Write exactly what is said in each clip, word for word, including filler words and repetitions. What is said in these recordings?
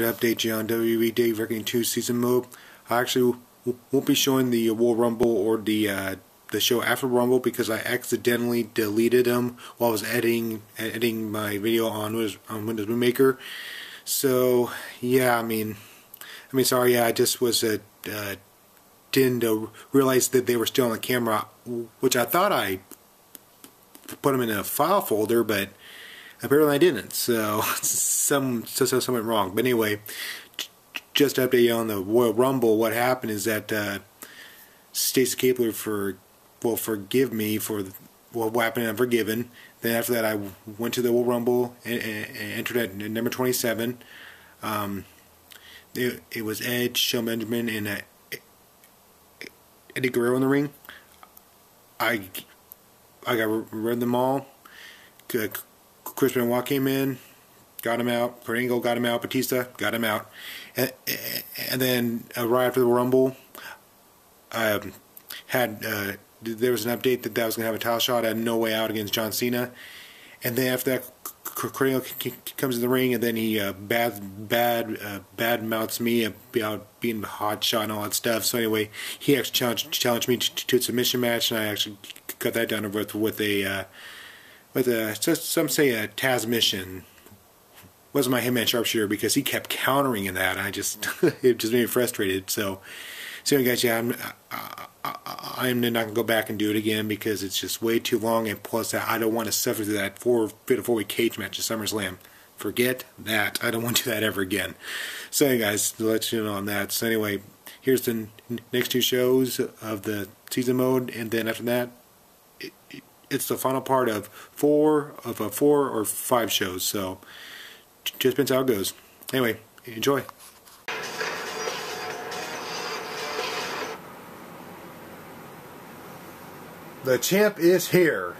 to update you on W W E Day Reckoning two Season Mode. I actually won't be showing the Royal Rumble or the uh, the show after Rumble because I accidentally deleted them while I was editing editing my video on Windows, on Windows Movie Maker. So yeah, I mean, I mean, sorry, yeah, I just was uh, uh, didn't uh, realize that they were still on the camera, which I thought I put them in a file folder, but apparently I didn't. So some so, so something wrong. But anyway, just to update you on the Royal Rumble, what happened is that uh, Stacy Keibler for well forgive me for the, what happened. I'm forgiven. Then after that, I went to the Royal Rumble and, and, and entered at number twenty-seven. Um, it, it was Edge, Shelton Benjamin, and uh, Eddie Guerrero in the ring. I I got rid of them all. Chris Benoit came in, got him out. Kurt Angle got him out. Batista got him out. And, and then uh, right after the Rumble, I um, had uh, there was an update that that was going to have a title shot at No Way Out against John Cena. And then after that, Kurt Angle comes in the ring, and then he uh, bad bad uh, bad mouths me about being hot shot and all that stuff. So anyway, he actually challenged, challenged me to, to a submission match, and I actually cut that down with with a uh, with a just some say a Taz mission. Wasn't my Hitman Sharpshooter because he kept countering in that. And I just it just made me frustrated. So, so anyway, guys, yeah, I'm I, I, I'm not gonna go back and do it again because it's just way too long, and plus I don't want to suffer through that four to four week cage match at SummerSlam. Forget that. I don't want to do that ever again. So, anyway, guys, to let you know on that. So anyway, here's the next two shows of the season mode, and then after that, it, it, it's the final part of four of a four or five shows. So. Just depends how it goes. Anyway, enjoy. The champ is here.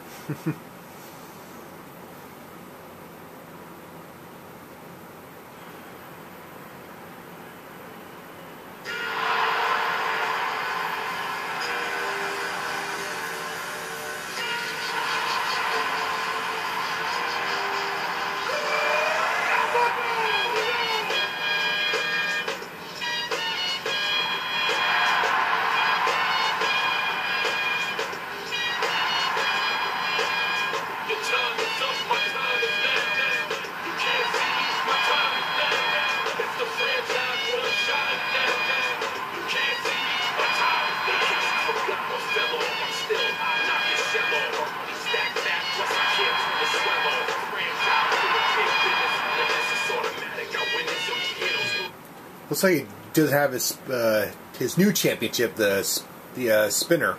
Looks like he doesn't have his uh, his new championship, the the uh, spinner.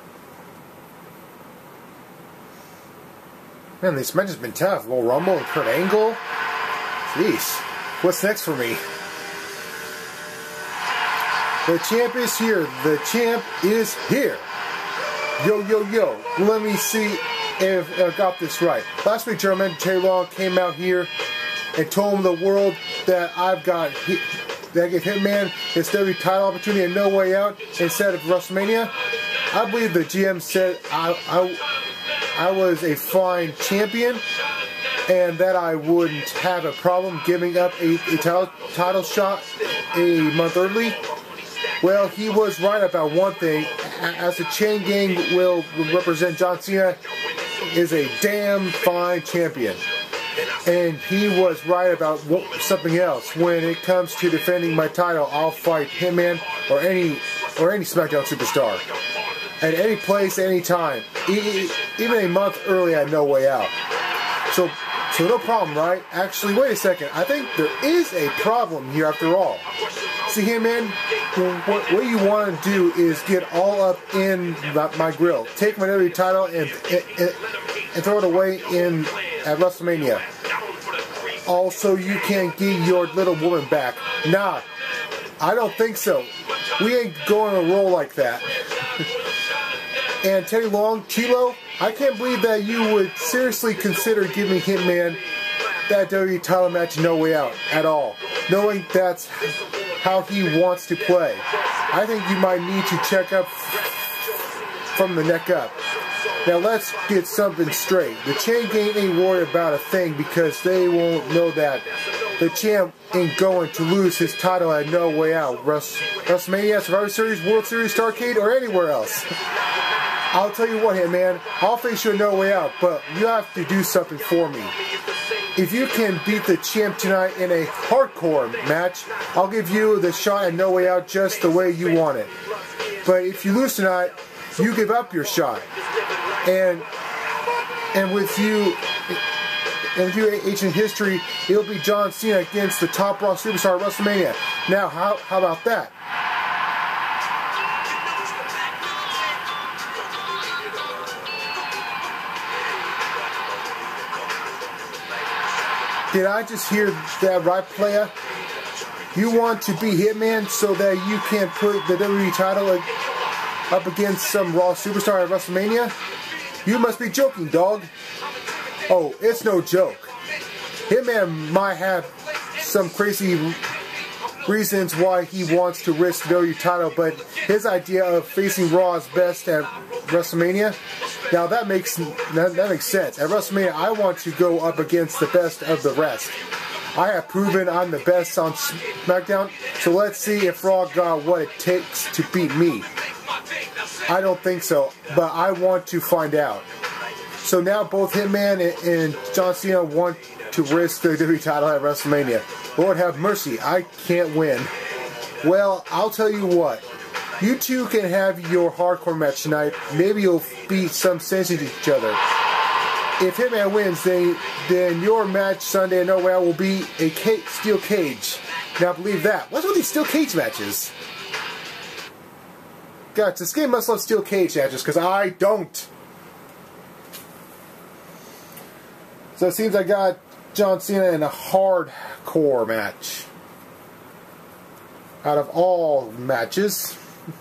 Man, this match has been tough. Royal Rumble and Kurt Angle. Jeez, what's next for me? The champ is here. The champ is here. Yo, yo, yo. Let me see if I got this right. Last week, Jermaine Terry Long came out here and told the world that I've got. He, that gave Hitman his W W E title opportunity and No Way Out instead of WrestleMania. I believe the G M said I, I, I was a fine champion and that I wouldn't have a problem giving up a, a title, title shot a month early. Well, he was right about one thing. As the Chain Gang will represent, John Cena is a damn fine champion. And he was right about something else. When it comes to defending my title, I'll fight Hitman or any or any SmackDown superstar at any place, any time, even a month early at No Way Out. So, so no problem, right? Actually, wait a second. I think there is a problem here after all. See, Hitman, what, what you want to do is get all up in my grill, take my W W E title and and, and throw it away in at WrestleMania. Also, you can't get your little woman back. Nah, I don't think so. We ain't going to roll like that. And Teddy Long, Chilo, I can't believe that you would seriously consider giving Hitman that W W E title match No Way Out at all, knowing that's how he wants to play. I think you might need to check up from the neck up. Now let's get something straight. The Chain Gang ain't worried about a thing because they won't know that the champ ain't going to lose his title at No Way Out, Rus WrestleMania, Survivor Series, World Series, Starrcade, or anywhere else. I'll tell you what, Hitman, I'll face you at No Way Out, but you have to do something for me. If you can beat the champ tonight in a hardcore match, I'll give you the shot at No Way Out just the way you want it. But if you lose tonight, you give up your shot. And and with you, and with you, ancient history, it'll be John Cena against the top Raw superstar at WrestleMania. Now, how how about that? Did I just hear that right, player? You want to be Hitman so that you can put the W W E title up against some Raw superstar at WrestleMania? You must be joking, dog. Oh, it's no joke. Hitman might have some crazy reasons why he wants to risk the W W E title, but his idea of facing Raw's best at WrestleMania, now that makes that, that makes sense. At WrestleMania, I want to go up against the best of the rest. I have proven I'm the best on SmackDown, so let's see if Raw got what it takes to beat me. I don't think so, but I want to find out. So now both Hitman and John Cena want to risk the W W E title at WrestleMania. Lord have mercy, I can't win. Well, I'll tell you what. You two can have your hardcore match tonight. Maybe you'll beat some sense into each other. If Hitman wins, then, then your match Sunday at No Way Out will be a cage, steel cage. Now believe that. What's with these steel cage matches? God, this game must love steel cage matches, because I don't. So it seems I got John Cena in a hardcore match. Out of all matches.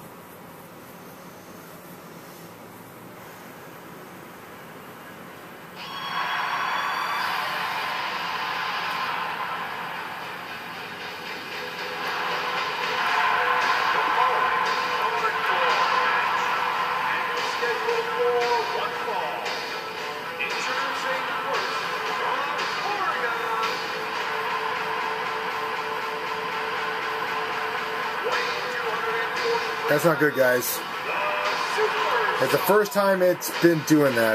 That's not good, guys. It's the first time it's been doing that.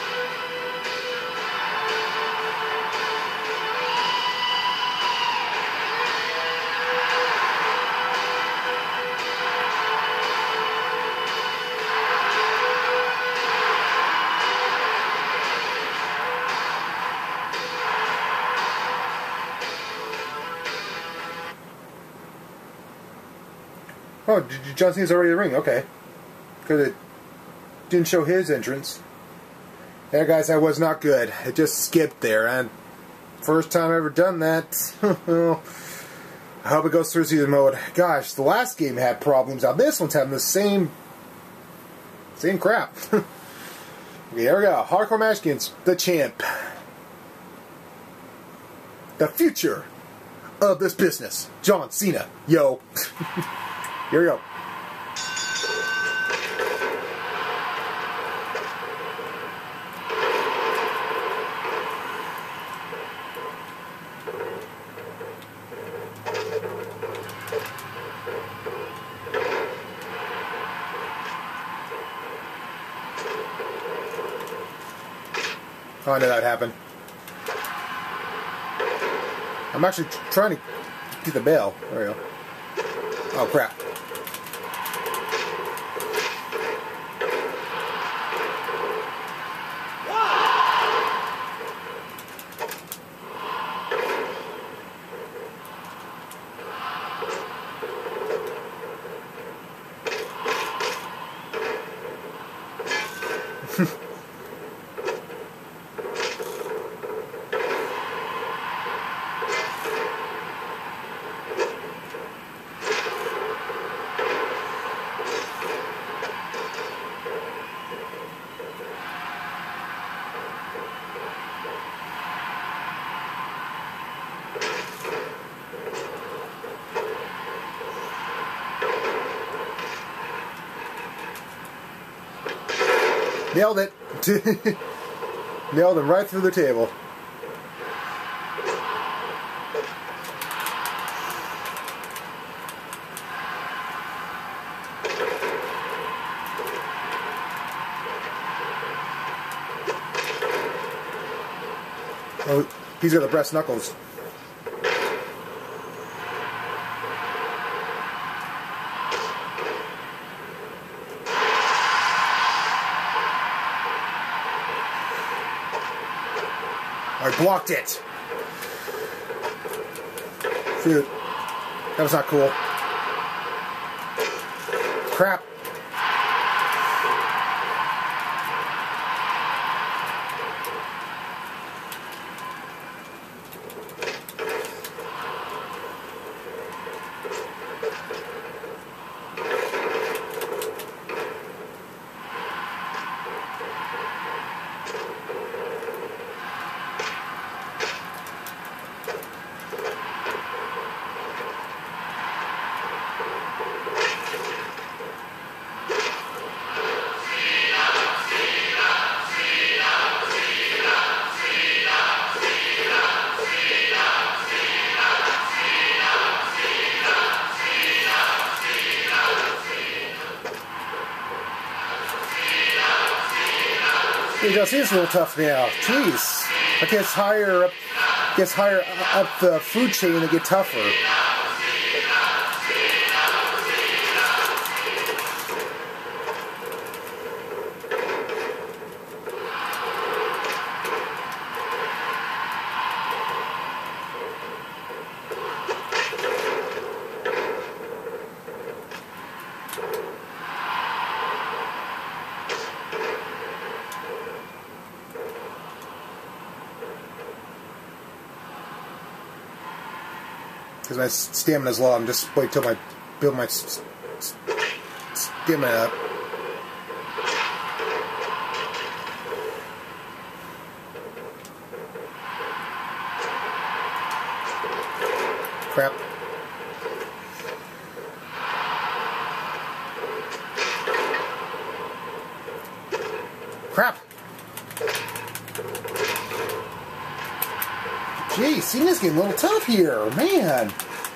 Oh, John Cena's already in the ring. Okay. Because it didn't show his entrance. Yeah, guys, that was not good. It just skipped there. And first time I've ever done that. I hope it goes through season mode. Gosh, the last game had problems. Now this one's having the same... Same crap. Okay, here we go. Hardcore match against the champ. The future of this business. John Cena. Yo. Here we go. Oh, I knew that would happen. I'm actually trying to get the bell. There we go. Oh, crap. Nailed it. Nailed him right through the table. He's got the breast knuckles. I blocked it. Shoot. That was not cool. Crap. It just is a little tough now. Jeez. It gets higher up, gets higher up the food chain, they get tougher. Because my stamina's low, I'm just wait till I build my stamina up. Crap. Crap! Geez, seeing this getting a little tough here, man.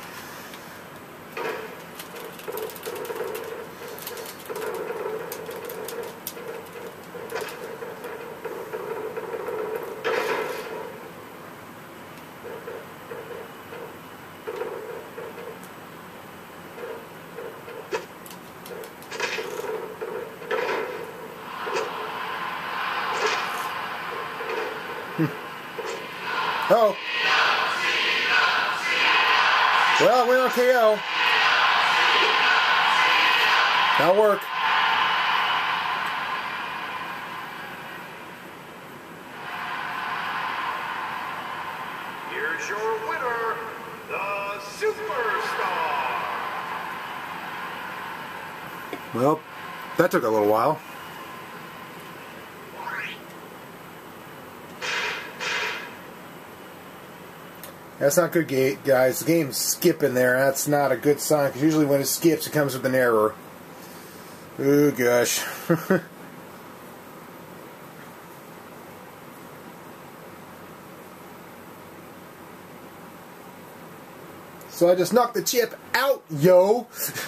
Oh. Well, we're on K O. That'll work. Here's your winner, the Superstar. Well, that took a little while. That's not good, guys. The game's skipping there. That's not a good sign, because usually when it skips, it comes with an error. Oh, gosh. So I just knocked the chip out, yo!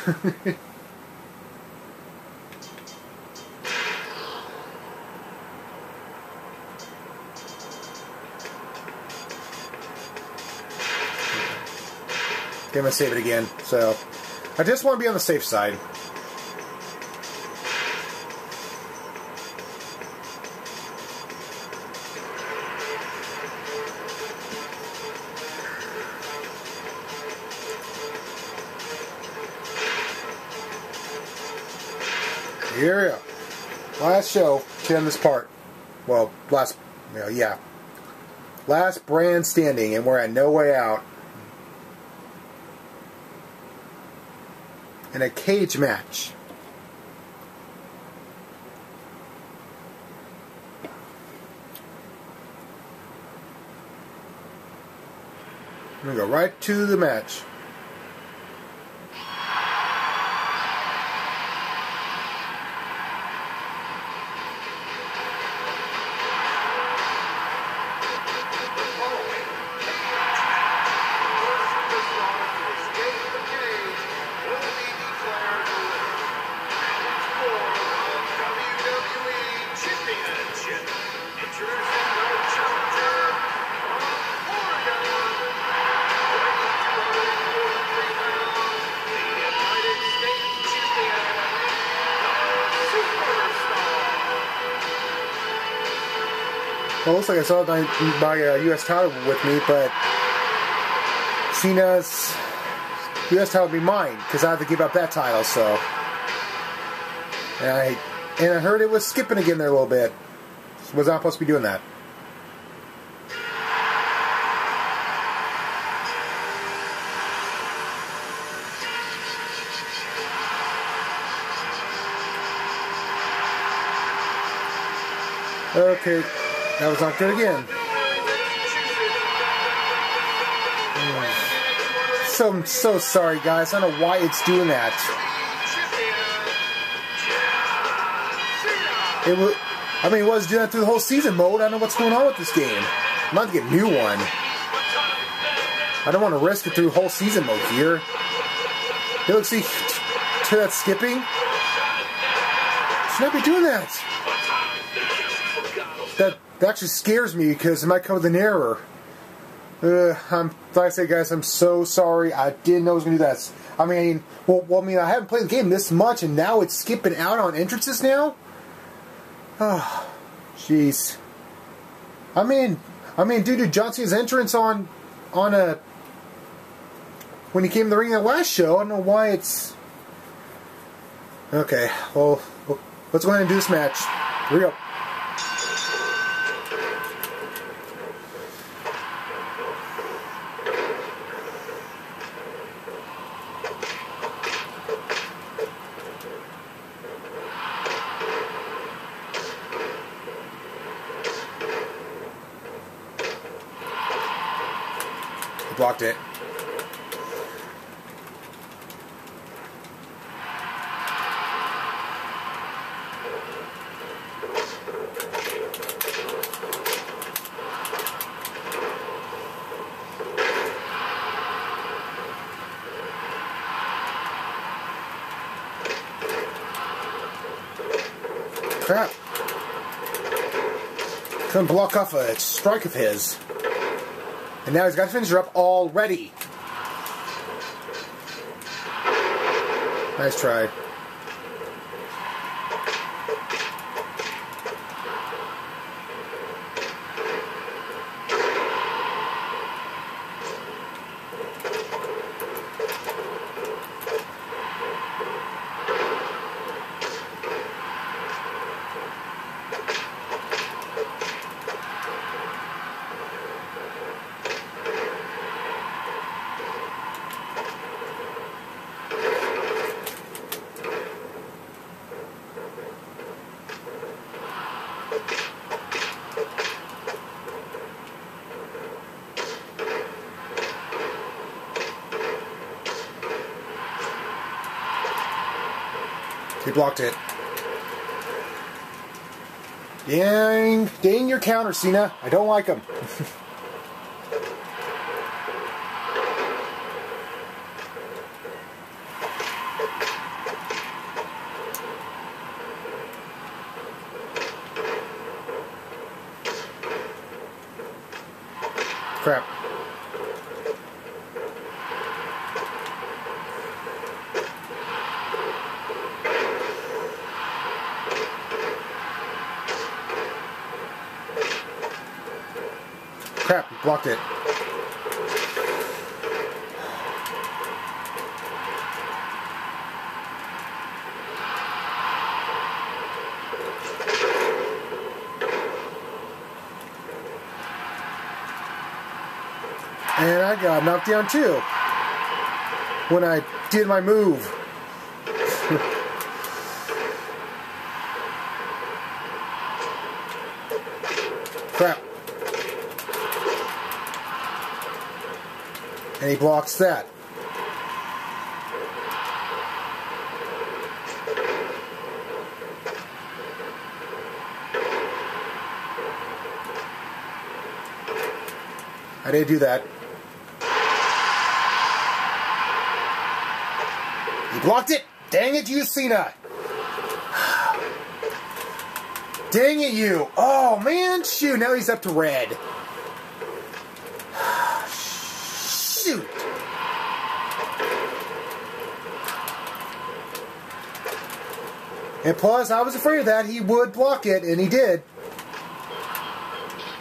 Okay, I'm going to save it again. So, I just want to be on the safe side. Here we go. Last show on this part. Well, last, you know, yeah. Last brand standing, and we're at No Way Out. In a cage match. I'm going to go right to the match. Well, it looks like I saw my, my uh, U S title with me, but Cena's U S title would be mine because I have to give up that title. So, and I and I heard it was skipping again there a little bit. Was not supposed to be doing that. Okay, that was not good again. So I'm so sorry, guys. I don't know why it's doing that. It was, I mean, it was doing that through the whole season mode. I don't know what's going on with this game. I'm about to get a new one. I don't want to risk it through whole season mode here. Hey, look, see, to that skipping. Should not be doing that. That, that actually scares me because it might come with an error. Uh, I'm, like I say, guys, I'm so sorry. I didn't know it was going to do that. I mean, well, well, I mean, I haven't played the game this much, and now it's skipping out on entrances now? Oh, jeez. I mean, I mean, due to John Cena's entrance on, on a, when he came to the ring in that last show, I don't know why it's... Okay, well, let's go ahead and do this match. Here we go. Blocked it. Crap. Couldn't block off a strike of his. And now he's got to finish her up already. Nice try. He blocked it. Dang, dang your counter, Cena. I don't like him. Crap. Crap, blocked it. And I got knocked down too when I did my move. Crap. And he blocks that. I didn't do that. He blocked it! Dang it, you Cena! Dang it, you! Oh, man! Shoot, now he's up to red. Shoot! And plus, I was afraid of that. He would block it, and he did.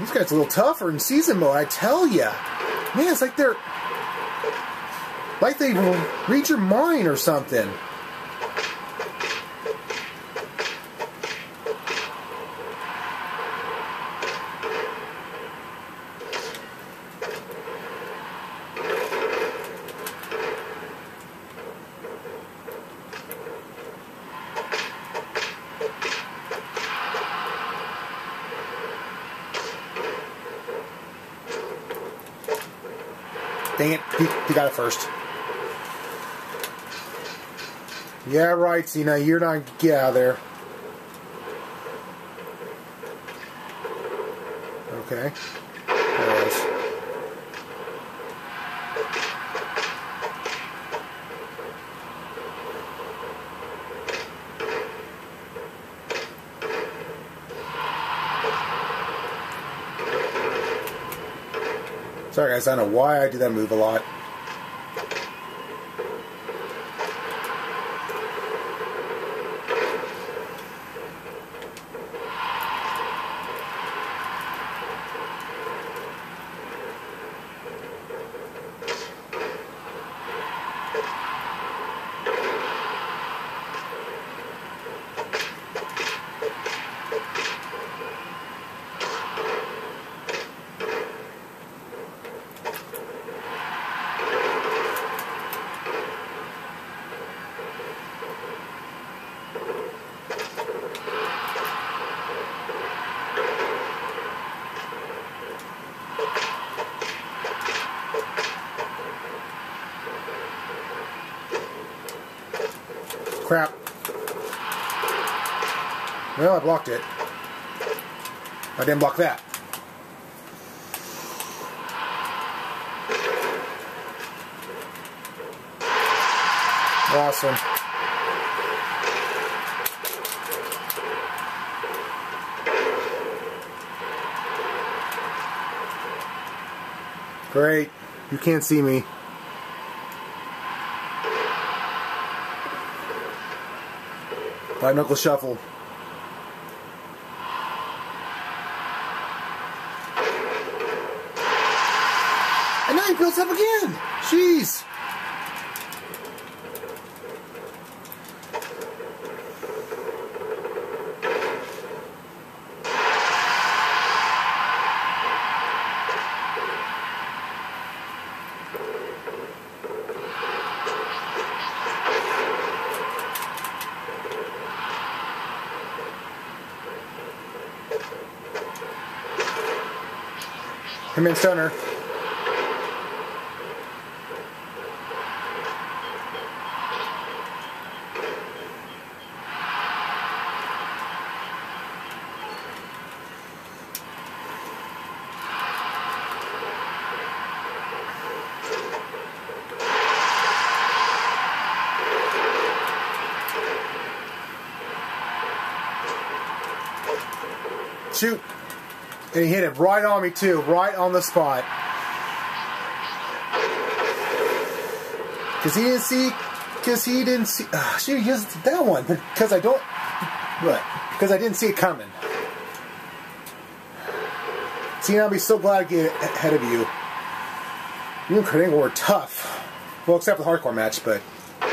This guy's a little tougher in season mode, I tell ya. Man, it's like they're... like they read your mind or something. Dang it, he, he got it first. Yeah, right, Cena, you're not... get out of there. Okay. There it is. Sorry guys, I don't know why I do that move a lot. Crap. Well, I blocked it. I didn't block that. Awesome. Great. You can't see me. Five knuckle shuffle. And now he builds up again. Jeez. Come in, Stunner. Shoot. And he hit it right on me too, right on the spot. Cause he didn't see, cause he didn't see. Uh, shoot, he used that one because I don't. What? Because I didn't see it coming. See, I'll be so glad to get ahead of you. You and Kurt Angle were tough. Well, except for the hardcore match, but.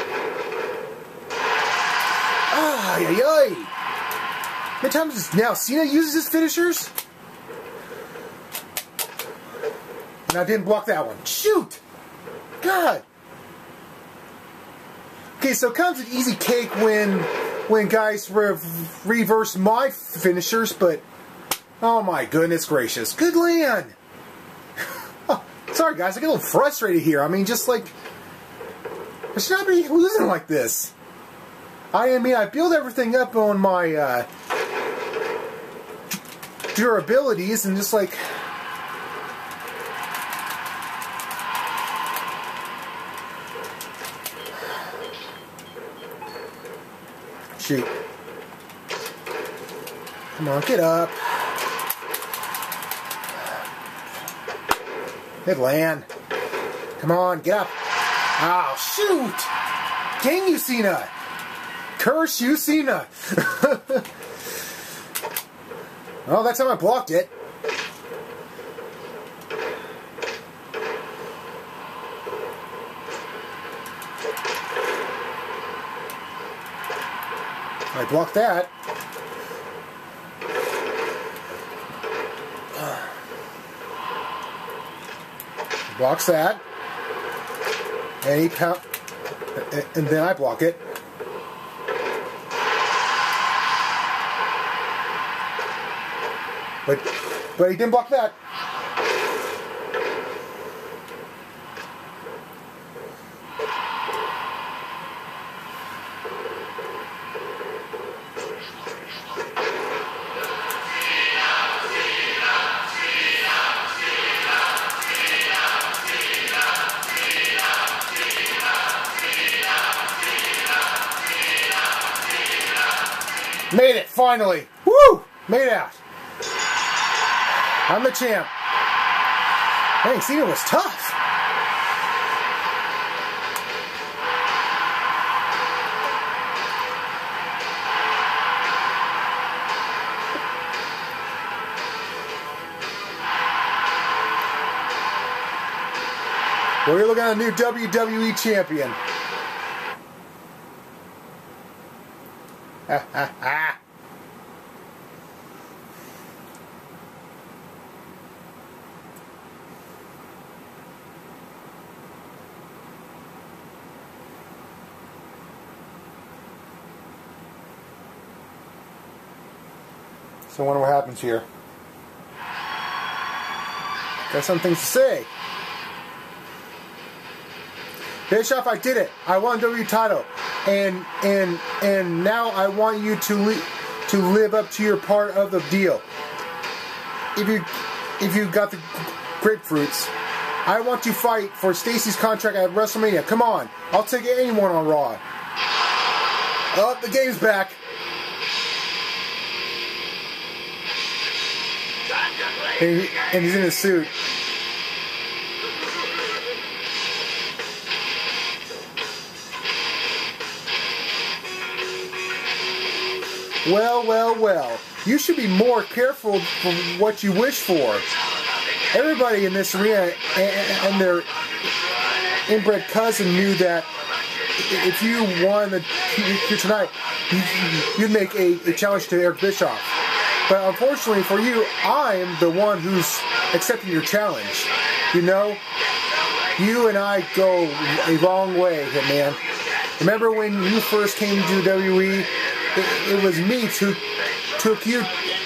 Ah, yay, yay. How many times is now Cena uses his finishers? And I didn't block that one. Shoot! God! Okay, so it comes an easy cake when when guys re reverse my finishers, but oh my goodness gracious. Good land! Oh, sorry guys, I get a little frustrated here. I mean, just like, I should not be losing like this. I mean, I build everything up on my uh, durabilities and just like... Shoot. Come on, get up. Good land. Come on, get up. Oh, shoot! Dang you, Cena! Curse you, Cena! Well, that time I blocked it. blocked that. Blocks that. And he pound, and then I block it. But but he didn't block that. Made it, finally! Woo! Made it out. I'm the champ. Dang, Cena was tough. We're looking at a new W W E champion. Ha ha ha. So I wonder what happens here. Got some things to say. Bischoff, I did it. I won the W W E title, and and and now I want you to li to live up to your part of the deal. If you if you got the grapefruits, I want to fight for Stacy's contract at WrestleMania. Come on, I'll take anyone on Raw. Oh, the game's back. And, he, and he's in his suit. Well, well, well. You should be more careful for what you wish for. Everybody in this arena and, and their inbred cousin knew that if you won the here tonight, you'd make a, a challenge to Eric Bischoff. But unfortunately for you, I'm the one who's accepting your challenge. You know, you and I go a long way, Hitman. Remember when you first came to W W E? It, it was me who took you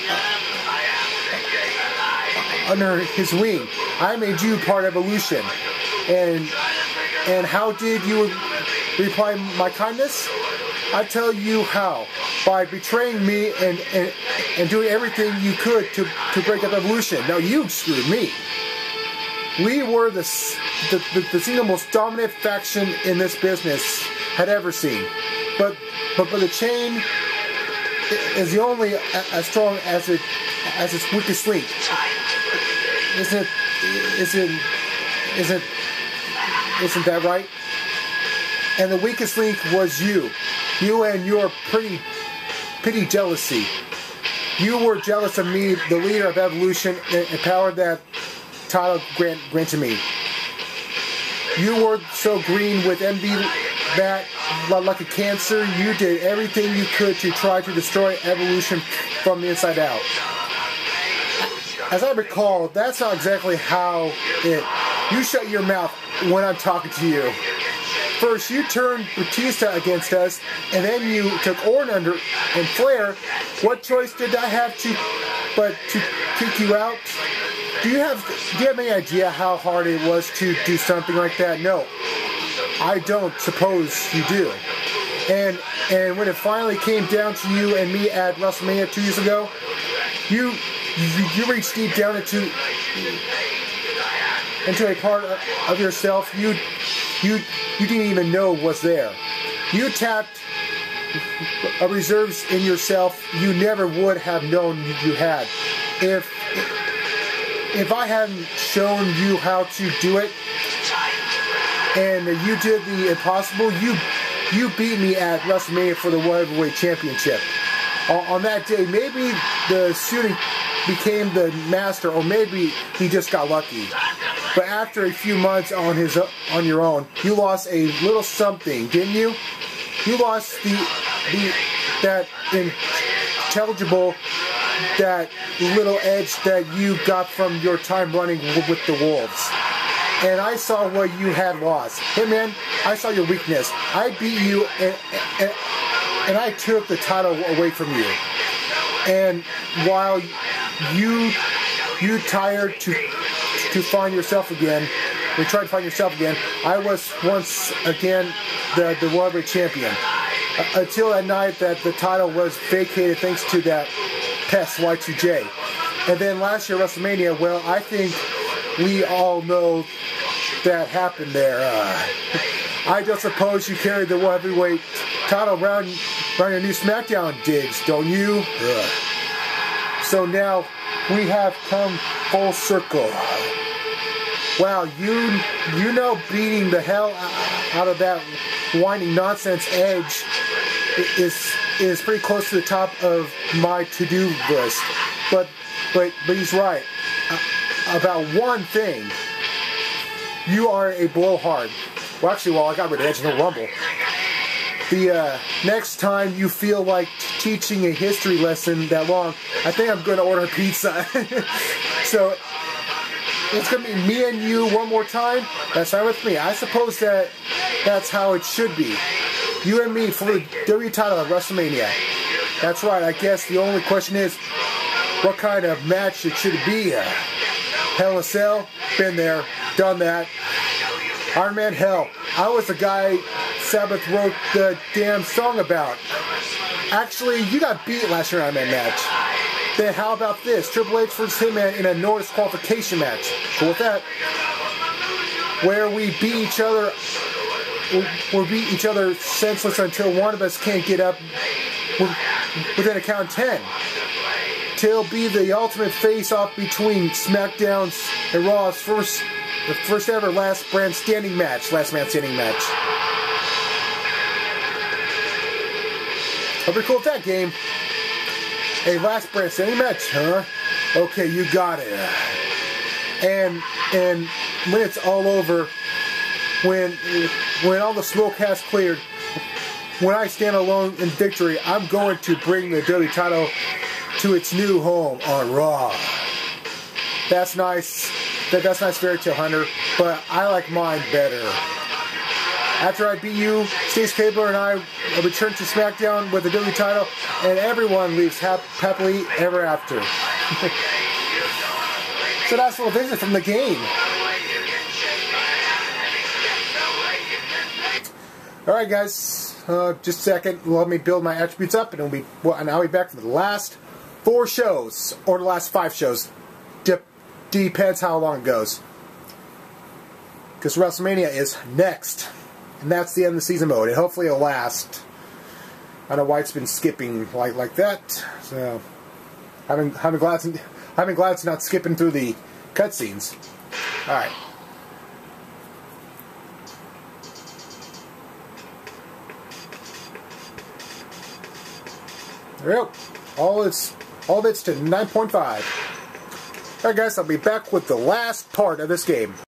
under his wing. I made you part of Evolution. And and how did you reply my kindness? I tell you how. By betraying me and, and, and doing everything you could to, to break up Evolution. Now you screwed me. We were the, the, the, the single most dominant faction in this business had ever seen. But but, but the chain is the only as strong as it as its weakest link. Isn't it? Isn't isn't isn't that right? And the weakest link was you. You and your pretty pretty jealousy. You were jealous of me, the leader of Evolution, and power that title grant granted me. You were so green with envy that, like a cancer, you did everything you could to try to destroy Evolution from the inside out. As I recall, that's not exactly how it... You shut your mouth when I'm talking to you. First, you turned Batista against us, and then you took Orton under and Flair. What choice did I have to but to kick you out? Do you have do you have any idea how hard it was to do something like that? No, I don't suppose you do. And and when it finally came down to you and me at WrestleMania two years ago, you you, you reached deep down into into a part of, of yourself you you you didn't even know was there. You tapped a reserves in yourself you never would have known you had. If if I hadn't shown you how to do it, and you did the impossible, you you beat me at WrestleMania for the World Heavyweight Championship. On, on that day, maybe the student became the master, or maybe he just got lucky. But after a few months on his on your own, you lost a little something, didn't you? You lost the the that intelligible, that little edge that you got from your time running with the Wolves. And I saw what you had lost. Hey man, I saw your weakness. I beat you and, and, and I took the title away from you. And while you you tired to to find yourself again, you tried to find yourself again, I was once again the, the World Heavyweight Champion. Uh, until that night that the title was vacated thanks to that pest Y two J. And then last year WrestleMania, well, I think we all know that happened there. Uh, I don't suppose you carried the World Heavyweight title around, around your new SmackDown digs, don't you? Ugh. So now we have come full circle. Wow, you you know beating the hell out of that whining nonsense Edge is is pretty close to the top of my to-do list. But but but he's right uh, about one thing. You are a blowhard. Well, actually, well, I got rid of Edge in the Rumble. The uh, next time you feel like teaching a history lesson that long, I think I'm going to order pizza. So it's going to be me and you one more time. That's fine with me. I suppose that that's how it should be. You and me for the W W E title at WrestleMania. That's right. I guess the only question is, what kind of match it should be? Uh, Hell in a Cell? Been there. Done that. Iron Man? Hell. I was the guy Sabbath wrote the damn song about. Actually, you got beat last year in Iron Man match. Then how about this? Triple H versus Hitman in a no disqualification match. Cool with that. Where we beat each other, we beat each other senseless until one of us can't get up within a count of ten. Till be the ultimate face-off between SmackDown's and Raw's first, the first ever last brand standing match, last man standing match. I'll be cool with that game. A last brand standing match, huh? Okay, you got it. And and when it's all over, when when all the smoke has cleared, when I stand alone in victory, I'm going to bring the W W E title to its new home on Raw. That's nice. That, that's nice, Fairy Tale Hunter, but I like mine better. After I beat you, Stace Cabler and I return to SmackDown with the W W E title, and everyone leaves hap happily ever after. So that's a little visit from the game. Alright guys, uh, just a second, let me build my attributes up, and, we'll be, well, and I'll be back for the last four shows, or the last five shows. Dep depends how long it goes. Because WrestleMania is next. And that's the end of the season mode, and hopefully it'll last. I don't know why it's been skipping like like that. So I'm I'm glad to, I'm glad it's not skipping through the cutscenes. All right. There we go. All it's all of it's to nine point five. All right, guys. I'll be back with the last part of this game.